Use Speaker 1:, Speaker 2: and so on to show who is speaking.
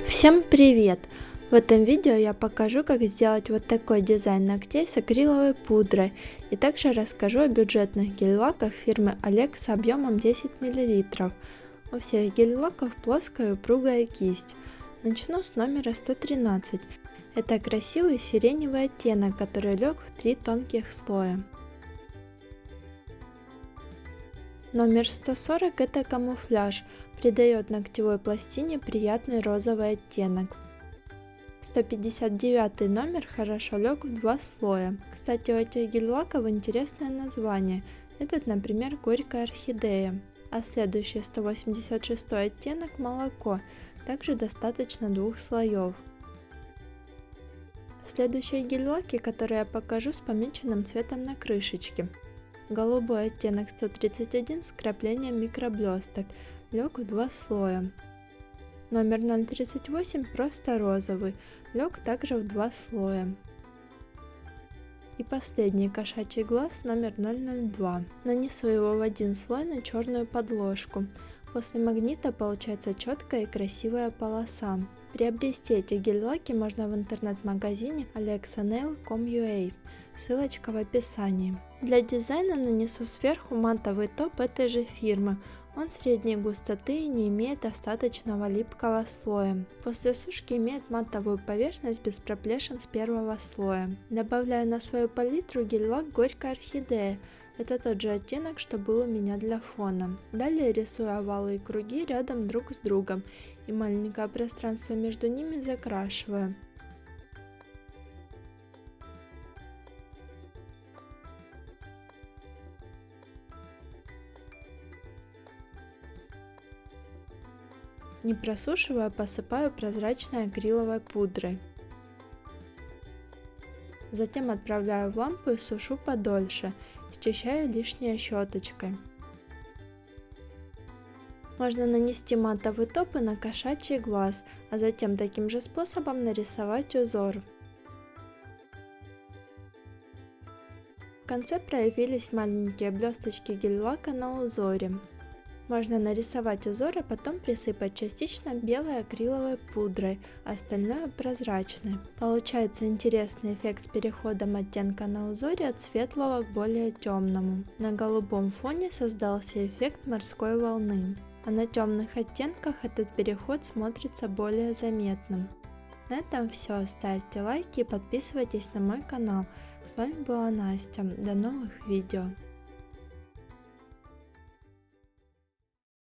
Speaker 1: Всем привет! В этом видео я покажу, как сделать вот такой дизайн ногтей с акриловой пудрой, и также расскажу о бюджетных гель-лаках фирмы Олег с объемом 10 мл. У всех гель-лаков плоская и упругая кисть. Начну с номера 113. Это красивый сиреневый оттенок, который лег в 3 тонких слоя. Номер 140 это камуфляж, придает ногтевой пластине приятный розовый оттенок. 159 номер хорошо лег в 2 слоя. Кстати, у этих гель-лаков интересное название. Этот, например, горькая орхидея. А следующий 186 оттенок молоко. Также достаточно 2 слоев. Следующие гель-лаки, которые я покажу, с помеченным цветом на крышечке. Голубой оттенок 131 с вкраплением микроблесток. Лег в 2 слоя. Номер 038 просто розовый. Лег также в 2 слоя. И последний кошачий глаз номер 002. Нанесу его в 1 слой на черную подложку. После магнита получается четкая и красивая полоса. Приобрести эти гель-лаки можно в интернет-магазине alexanail.com.ua. Ссылочка в описании. Для дизайна нанесу сверху матовый топ этой же фирмы. Он средней густоты и не имеет остаточного липкого слоя. После сушки имеет матовую поверхность без проплешин с первого слоя. Добавляю на свою палитру гель-лак горькая орхидея. Это тот же оттенок, что был у меня для фона. Далее рисую овалы и круги рядом друг с другом и маленькое пространство между ними закрашиваю. Не просушивая, посыпаю прозрачной акриловой пудрой. Затем отправляю в лампу и сушу подольше, счищаю лишнее щеточкой. Можно нанести матовый топ и на кошачий глаз, а затем таким же способом нарисовать узор. В конце проявились маленькие блесточки гель-лака на узоре. Можно нарисовать узор, а потом присыпать частично белой акриловой пудрой, а остальное прозрачной. Получается интересный эффект с переходом оттенка на узоре от светлого к более темному. На голубом фоне создался эффект морской волны, а на темных оттенках этот переход смотрится более заметным. На этом все. Ставьте лайки и подписывайтесь на мой канал. С вами была Настя. До новых видео.